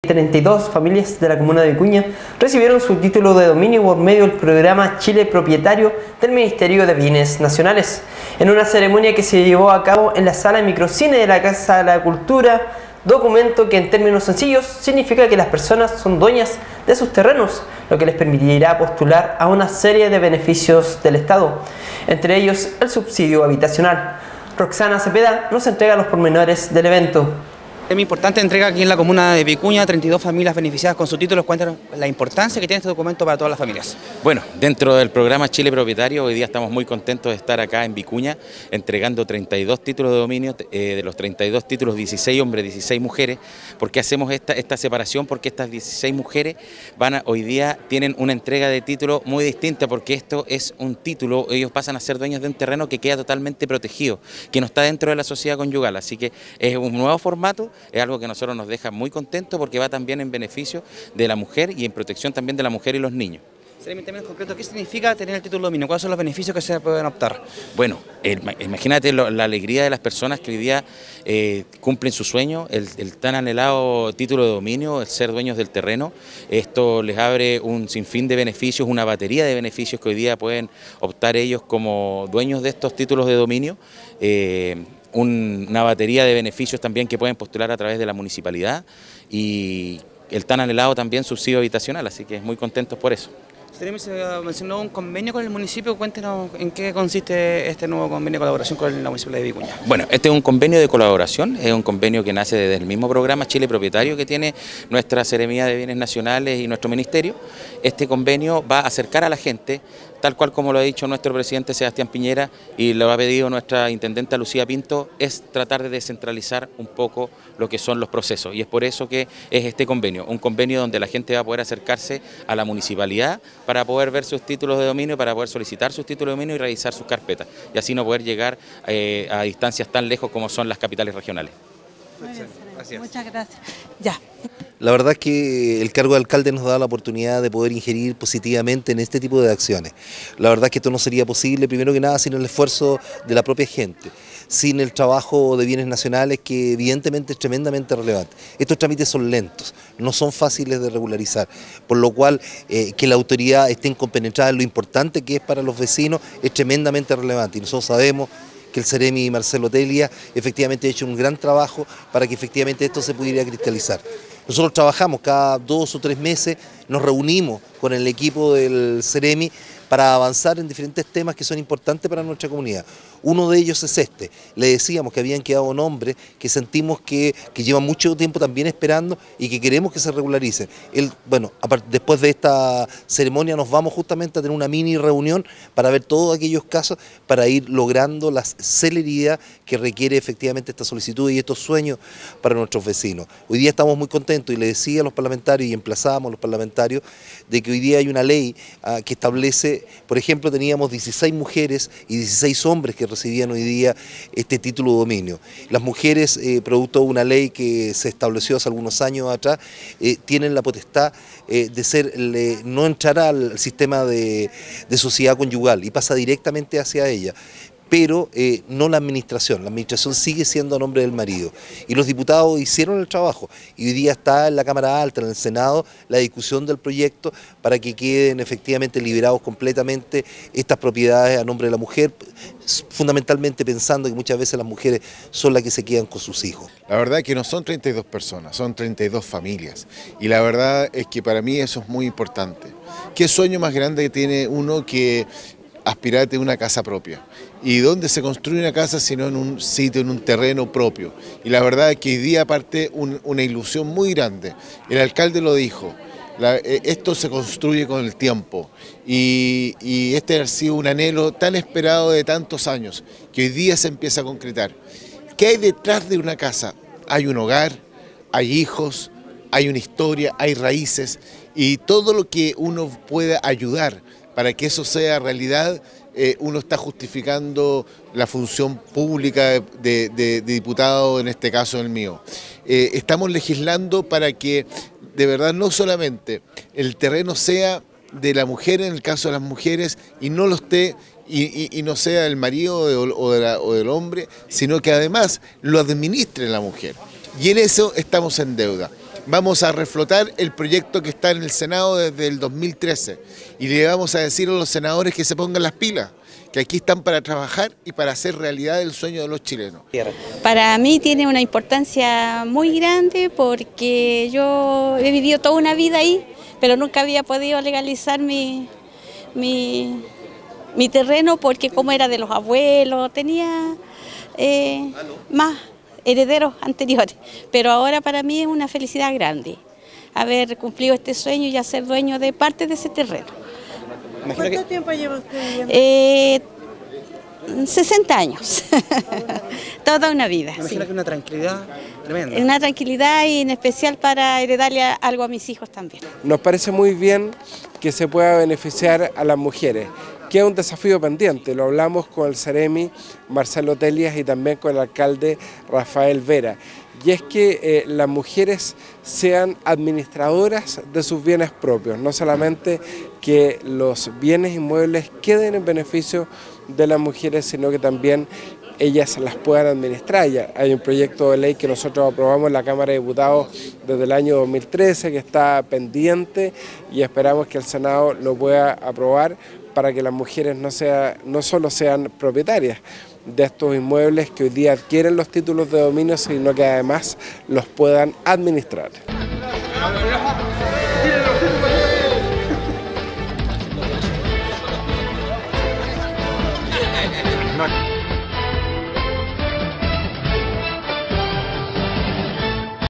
32 familias de la comuna de Vicuña recibieron su título de dominio por medio del programa Chile Propietario del Ministerio de Bienes Nacionales, en una ceremonia que se llevó a cabo en la sala de microcine de la Casa de la Cultura, documento que en términos sencillos significa que las personas son dueñas de sus terrenos, lo que les permitirá postular a una serie de beneficios del Estado, entre ellos el subsidio habitacional. Roxana Cepeda nos entrega los pormenores del evento. Es muy importante entrega aquí en la comuna de Vicuña, 32 familias beneficiadas con su título. Cuéntanos la importancia que tiene este documento para todas las familias. Bueno, dentro del programa Chile Propietario, hoy día estamos muy contentos de estar acá en Vicuña, entregando 32 títulos de dominio, de los 32 títulos, 16 hombres, 16 mujeres. ¿Por qué hacemos esta separación? Porque estas 16 mujeres hoy día tienen una entrega de título muy distinta, porque esto es un título, ellos pasan a ser dueños de un terreno que queda totalmente protegido, que no está dentro de la sociedad conyugal, así que es un nuevo formato. Es algo que a nosotros nos deja muy contentos porque va también en beneficio de la mujer y en protección también de la mujer y los niños. En términos concretos, ¿qué significa tener el título de dominio? ¿Cuáles son los beneficios que se pueden optar? Bueno, imagínate la alegría de las personas que hoy día cumplen su sueño, el tan anhelado título de dominio, el ser dueños del terreno. Esto les abre un sinfín de beneficios, una batería de beneficios que hoy día pueden optar ellos como dueños de estos títulos de dominio. Una batería de beneficios también que pueden postular a través de la municipalidad y el tan anhelado también subsidio habitacional, así que muy contentos por eso. Se mencionó un convenio con el municipio, cuéntenos en qué consiste este nuevo convenio de colaboración con la Municipalidad de Vicuña. Bueno, este es un convenio de colaboración, es un convenio que nace desde el mismo programa Chile Propietario que tiene nuestra Seremía de Bienes Nacionales y nuestro ministerio. Este convenio va a acercar a la gente, tal cual como lo ha dicho nuestro presidente Sebastián Piñera y lo ha pedido nuestra intendenta Lucía Pinto, es tratar de descentralizar un poco lo que son los procesos, y es por eso que es este convenio, un convenio donde la gente va a poder acercarse a la municipalidad para poder ver sus títulos de dominio, para poder solicitar sus títulos de dominio y revisar sus carpetas, y así no poder llegar a distancias tan lejos como son las capitales regionales. Gracias. Muchas gracias. Ya. La verdad es que el cargo de alcalde nos da la oportunidad de poder ingerir positivamente en este tipo de acciones. La verdad es que esto no sería posible, primero que nada, sin el esfuerzo de la propia gente, sin el trabajo de bienes nacionales, que evidentemente es tremendamente relevante. Estos trámites son lentos, no son fáciles de regularizar, por lo cual que la autoridad esté compenetrada en lo importante que es para los vecinos es tremendamente relevante, y nosotros sabemos que el Ceremi Marcelo Telia efectivamente ha hecho un gran trabajo para que efectivamente esto se pudiera cristalizar. Nosotros trabajamos cada 2 o 3 meses, nos reunimos con el equipo del Ceremi para avanzar en diferentes temas que son importantes para nuestra comunidad. Uno de ellos es este. Le decíamos que habían quedado nombres que sentimos que llevan mucho tiempo también esperando y que queremos que se regularicen. Bueno, después de esta ceremonia nos vamos justamente a tener una mini reunión para ver todos aquellos casos, para ir logrando la celeridad que requiere efectivamente esta solicitud y estos sueños para nuestros vecinos. Hoy día estamos muy contentos y le decía a los parlamentarios y emplazábamos a los parlamentarios de que hoy día hay una ley que establece, por ejemplo, teníamos 16 mujeres y 16 hombres que recibían hoy día este título de dominio. Las mujeres, producto de una ley que se estableció hace algunos años atrás, tienen la potestad de no entrar al sistema de sociedad conyugal y pasa directamente hacia ella. Pero no la administración sigue siendo a nombre del marido. Y los diputados hicieron el trabajo y hoy día está en la Cámara Alta, en el Senado, la discusión del proyecto para que queden efectivamente liberados completamente estas propiedades a nombre de la mujer, fundamentalmente pensando que muchas veces las mujeres son las que se quedan con sus hijos. La verdad es que no son 32 personas, son 32 familias y la verdad es que para mí eso es muy importante. ¿Qué sueño más grande que tiene uno que aspirar a tener una casa propia? ¿Y dónde se construye una casa sino en un sitio, en un terreno propio? Y la verdad es que hoy día parte una ilusión muy grande. El alcalde lo dijo, esto se construye con el tiempo y este ha sido un anhelo tan esperado de tantos años que hoy día se empieza a concretar. ¿Qué hay detrás de una casa? Hay un hogar, hay hijos, hay una historia, hay raíces y todo lo que uno pueda ayudar para que eso sea realidad, uno está justificando la función pública de diputado, en este caso el mío. Estamos legislando para que de verdad no solamente el terreno sea de la mujer en el caso de las mujeres y no lo esté y no sea el marido o del hombre, sino que además lo administre la mujer. Y en eso estamos en deuda. vamos a reflotar el proyecto que está en el Senado desde el 2013 y le vamos a decir a los senadores que se pongan las pilas, que aquí están para trabajar y para hacer realidad el sueño de los chilenos. Para mí tiene una importancia muy grande porque yo he vivido toda una vida ahí, pero nunca había podido legalizar mi terreno porque como era de los abuelos, tenía más herederos anteriores, pero ahora para mí es una felicidad grande haber cumplido este sueño y ya ser dueño de parte de ese terreno. ¿Cuánto tiempo lleva usted viviendo? 60 años, toda una vida. Me imagino Sí. que una tranquilidad tremenda. Una tranquilidad y en especial para heredarle algo a mis hijos también. Nos parece muy bien que se pueda beneficiar a las mujeres, que es un desafío pendiente. Lo hablamos con el Ceremi Marcelo Telias y también con el alcalde Rafael Vera. Y es que las mujeres sean administradoras de sus bienes propios, no solamente que los bienes inmuebles queden en beneficio de las mujeres, sino que también ellas las puedan administrar. Ya hay un proyecto de ley que nosotros aprobamos en la Cámara de Diputados desde el año 2013 que está pendiente y esperamos que el Senado lo pueda aprobar para que las mujeres no solo sean propietarias de estos inmuebles que hoy día adquieren los títulos de dominio, sino que además los puedan administrar.